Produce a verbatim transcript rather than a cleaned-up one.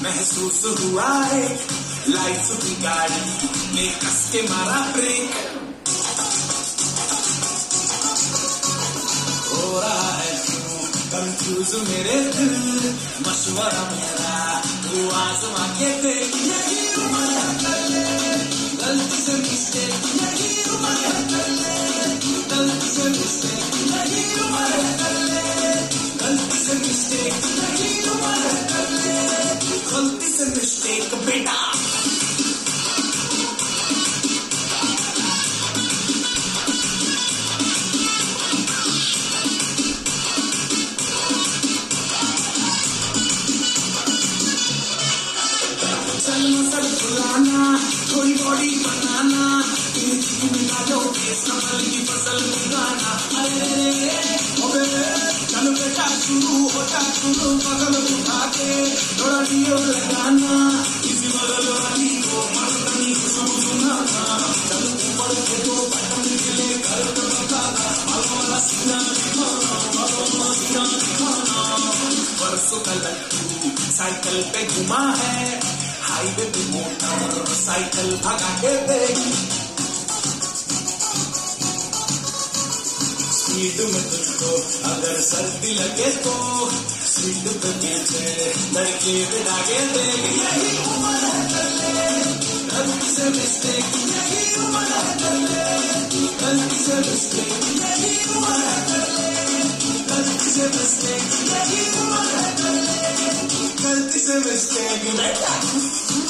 महसूस हुआ है लाइफ की गाड़ी ने कस के मारा ब्रेक। हो रहा है क्यों कंफ्यूज मेरे दिल, मशवरा मेरा तू आजमा के देख। यही उम्र है कर ले गलती से मिस्टेक, यही उम्र है कर ले गलती से मिस्टेक, यही उम्र है कर ले गलती से मिस्टेक, यही उम्र है कर ले गलती से मिस्टेक बेटा। मसल फुलाना थोड़ी बॉडी बनाना, डालो संभल की फसल उगाना। अरे अबे चलो बेटा शुरू होता शुरू, बगल उठा के थोड़ा डियो लगाना, किसी बगल वाली को मर्दानी खुशबू सुनाना। चलो ऊपर के दो बटन मिले कर दो बताना, बालों वाला सीना दिखाना, बालों वाला सीना दिखाना। परसों का लड्डू साइकिल पे घुमा है, हाईवे पे मोटर साइकिल भगा के देख। स्पीड में तुझको अगर सर्दी लगे तो सीट पे पीछे लड़के बिठा के देख। यही उम्र है कर ले गलती से मिस्टेक, यही उम्र है कर ले गलती से मिस्टेक, यही उम्र है कर ले गलती से मिस्टेक, यही उम्र है कर ले गलती से मिस्टेक बेटा।